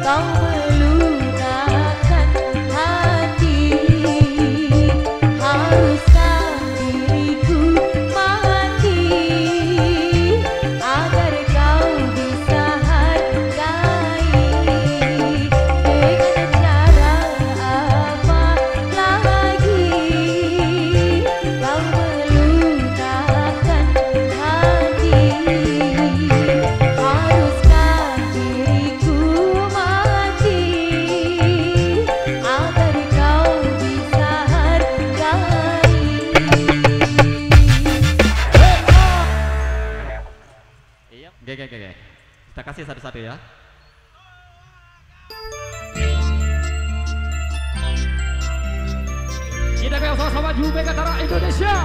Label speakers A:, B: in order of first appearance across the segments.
A: Kita kasih satu-satu ya. Kita ke sama-sama Jube Katara Indonesia.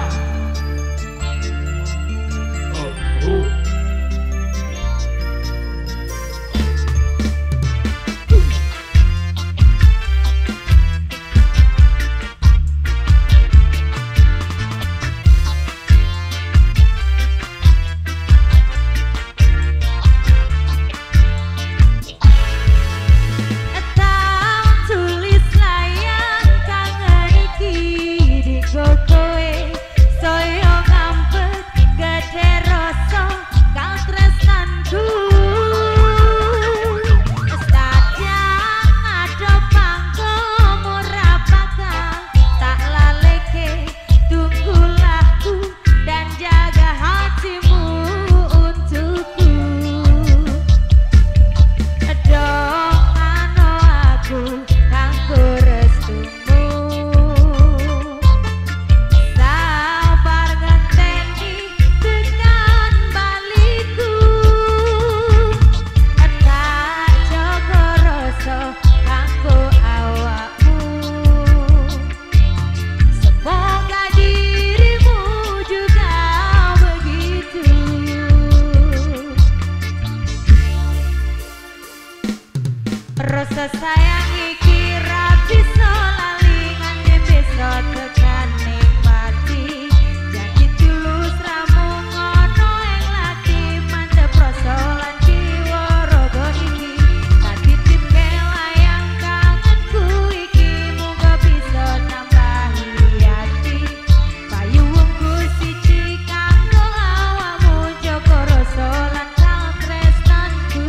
B: Rasa sayang iki ra bisa lali nganti bisa tekan nikmati. Janji tulus ra mung ngono ing lati, mantep rasa lan jiwa raga iki. Tak titipke layang kangenku iki, muga bisa nambahi ati. Payu wungku siji kanggo awakmu, jaga rasa lan tresnanku.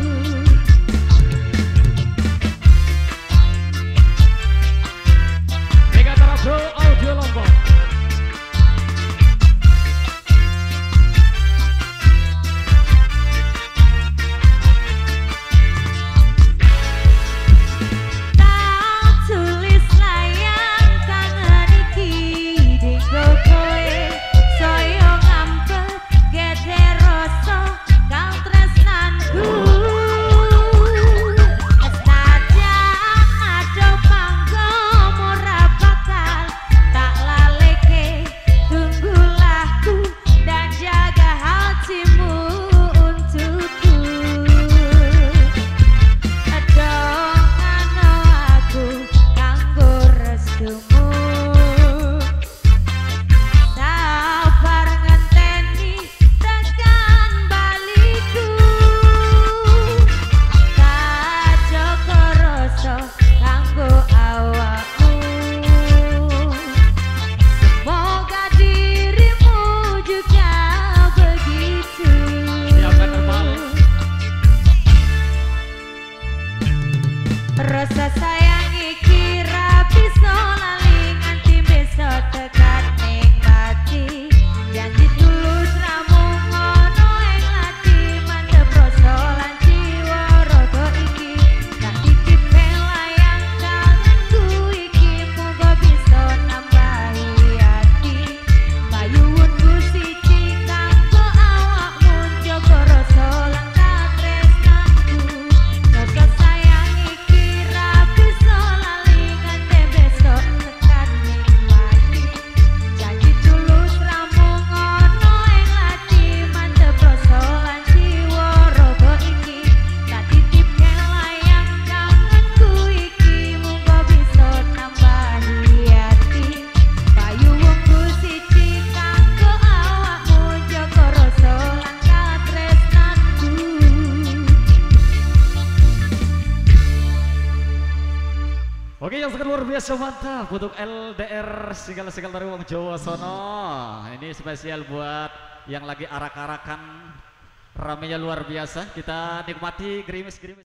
A: Audio Lombok.
B: Tak tulis layang kangen iki dinggo kowe, saya ngampet gede rasa kang tresnanku. Rasa sayang iki ra bisa lali nganti bisa tekan nikmati. Janji tulus ra mung ngono ing ati, mantep rasa lan jiwa raga iki. Tak titipke layang kangenku iki, muga bisa nambahi ati. Payuwunku siji kanggo awakmu, jaga rasa lan tresnanku. Rasa sayang iki ra bisa
A: Oke, yang sangat luar biasa mantap untuk LDR single-single dari Wong Jawa sono. Ini spesial buat yang lagi arak-arakan, ramenya luar biasa. Kita nikmati gerimis-gerimis.